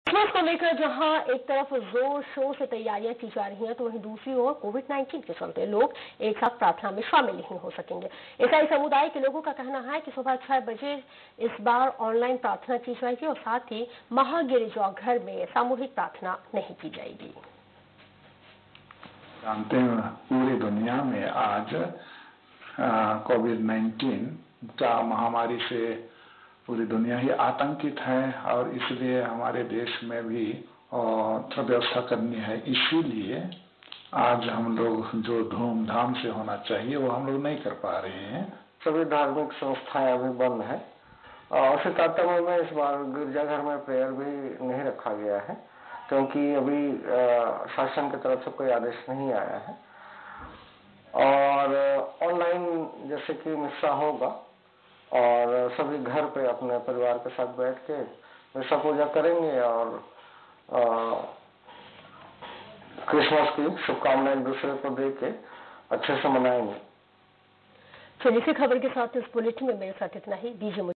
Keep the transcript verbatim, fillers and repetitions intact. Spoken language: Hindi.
क्रिसमस को लेकर जहां एक तरफ जोर शोर से तैयारियां की जा रही हैं, तो वहीं दूसरी ओर कोविड नाइन्टीन के चलते लोग एक साथ प्रार्थना में शामिल नहीं हो सकेंगे। ईसाई समुदाय के लोगों का कहना है कि सुबह छह बजे इस बार ऑनलाइन प्रार्थना की जाएगी और साथ ही महागिरजाघर में सामूहिक प्रार्थना नहीं की जाएगी। जानते हैं पूरी दुनिया में आज कोविड नाइन्टीन का महामारी से पूरी दुनिया ही आतंकित है और इसलिए हमारे देश में भी थोड़ा व्यवस्था करनी है। इसीलिए आज हम लोग जो धूमधाम से होना चाहिए वो हम लोग नहीं कर पा रहे हैं। सभी धार्मिक संस्थाएं अभी बंद है और उसी तारतम्य में इस बार गिरजाघर में प्रेयर भी नहीं रखा गया है, क्योंकि अभी शासन की तरफ से कोई आदेश नहीं आया है। और ऑनलाइन जैसे कि मिस्सा होगा और सभी घर पे अपने परिवार के साथ बैठ के मिस्सा पूजा करेंगे और क्रिसमस की शुभकामनाएं एक दूसरे को दे के अच्छे से मनाएंगे। चलिए, इसी खबर के साथ इस बुलेटिन में मेरे साथ इतना ही। दीजिए